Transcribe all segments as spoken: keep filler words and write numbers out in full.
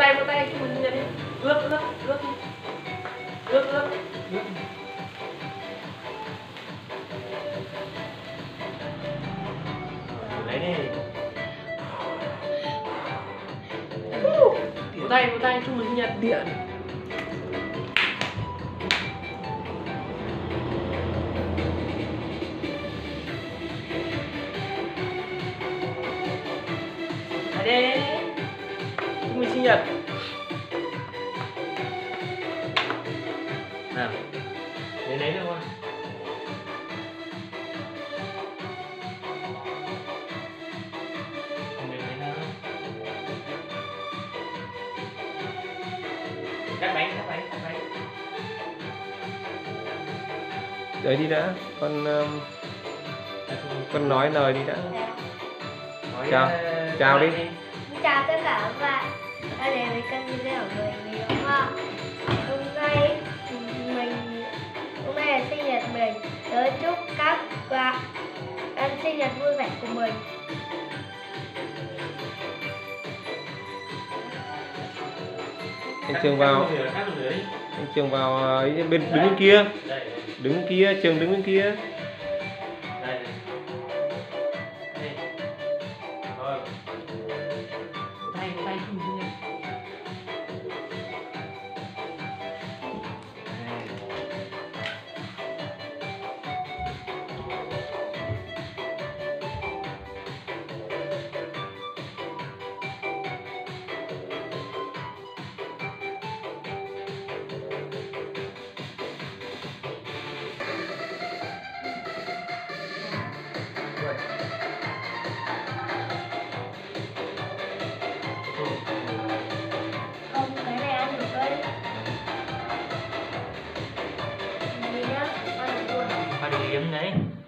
tay vỗ tay chúc mừng sinh nhật đi. Ướt ướt ướt ướt ướt ướt. Lấy đi. Vỗ tay vỗ tay chúc mừng sinh nhật. Điện. Đây chúc mừng sinh nhật. Nào đến đấy được không? Không đến đấy nữa. Cắt bánh cắt bánh cắt bánh. Đấy đi đã, con um, con nói lời đi đã. Nói, Chào, uh, chào đi. Chào tất cả các bạn đã đến với kênh video của mình. Mình đúng không? Hôm nay mình hôm nay là sinh nhật mình. Tớ chúc các bạn ăn sinh nhật vui vẻ của mình. Anh Trường vào, anh Trường vào ấy, bên đứng bên kia, đứng bên kia, Trường đứng bên kia. Không, cái này ăn được đấy. Gì nhá, ăn được luôn. Phải được yếm đấy.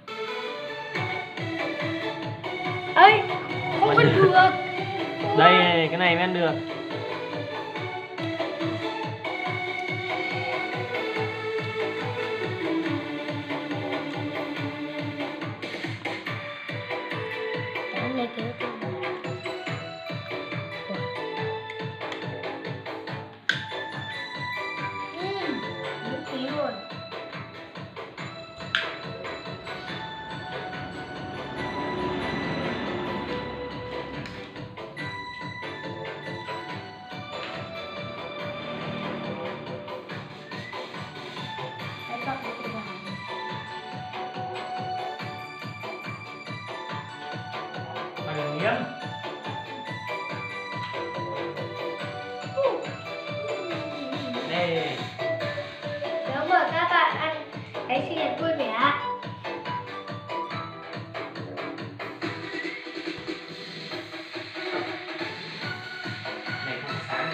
Ê, không ăn được. Đây cái này mới ăn được. Ăn này kiểu Ừm, miễn phí luôn. Hãy chọn một cái nào. Phải được yếm. Đây. Nếu mà các bạn ăn cái sinh nhật vui vẻ Này không sáng.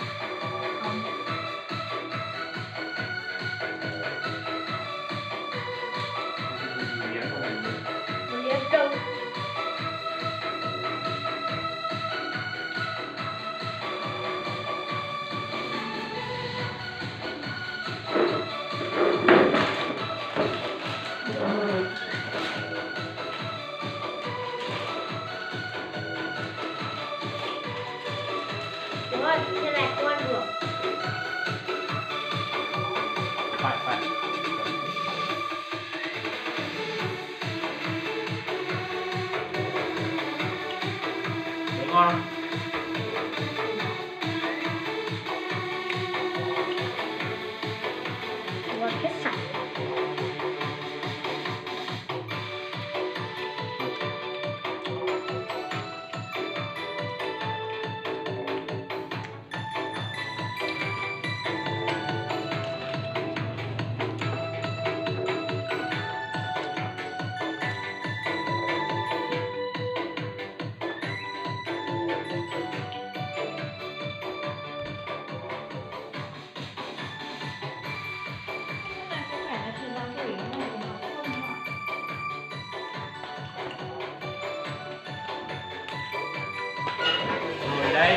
mình liếm trông đúng rồi, thế này không ăn được. Phải phải. Đấy ngon không? Ngon hết sạch. Ngồi đây.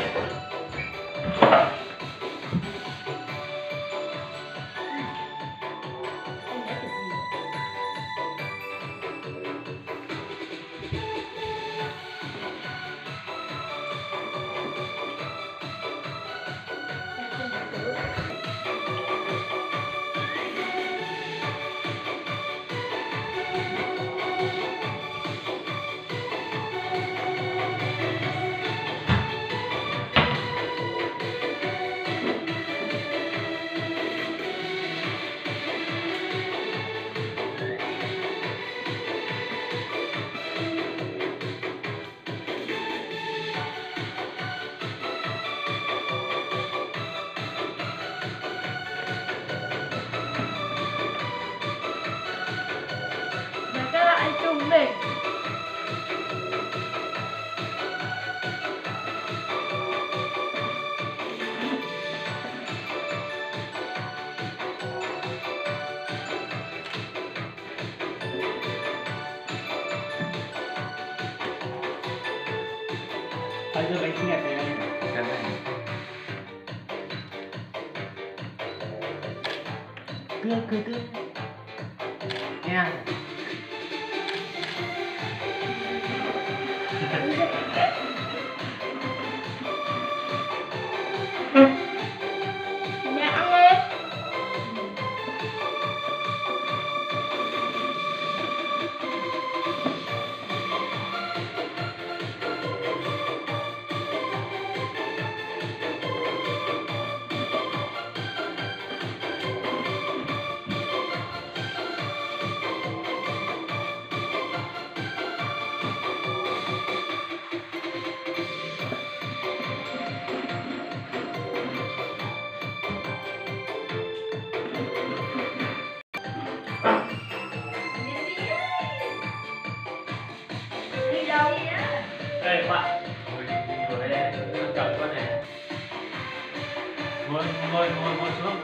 Đấy, đưa bánh sinh nhật này anh. Cắt này. Cưa, cưa, cưa. Nha. Mẹ ăn đi. Đi đâu? Đây bạn. Ngồi ngồi đây, cầm con này. Ngồi ngồi ngồi ngồi xuống.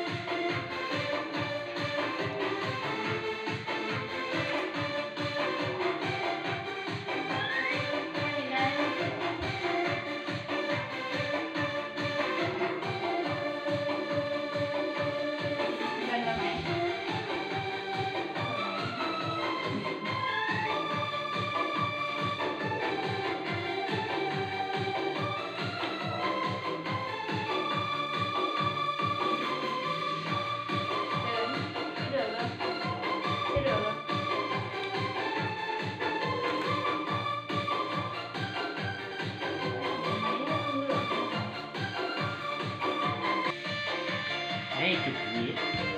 Hey, chụp gì?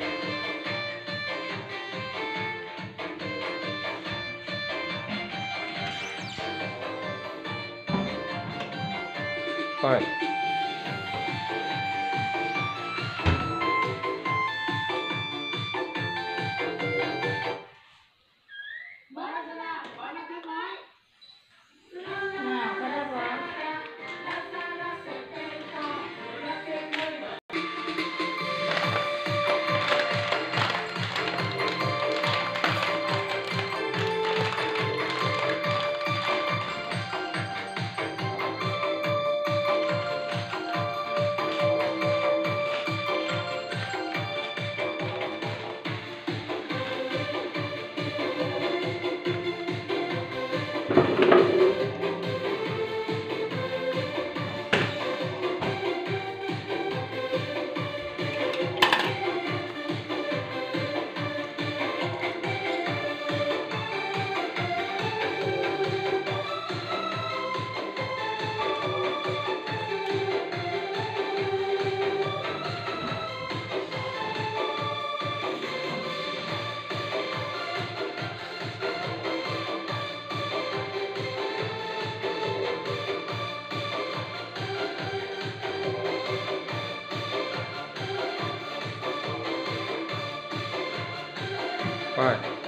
Rồi. Rồi.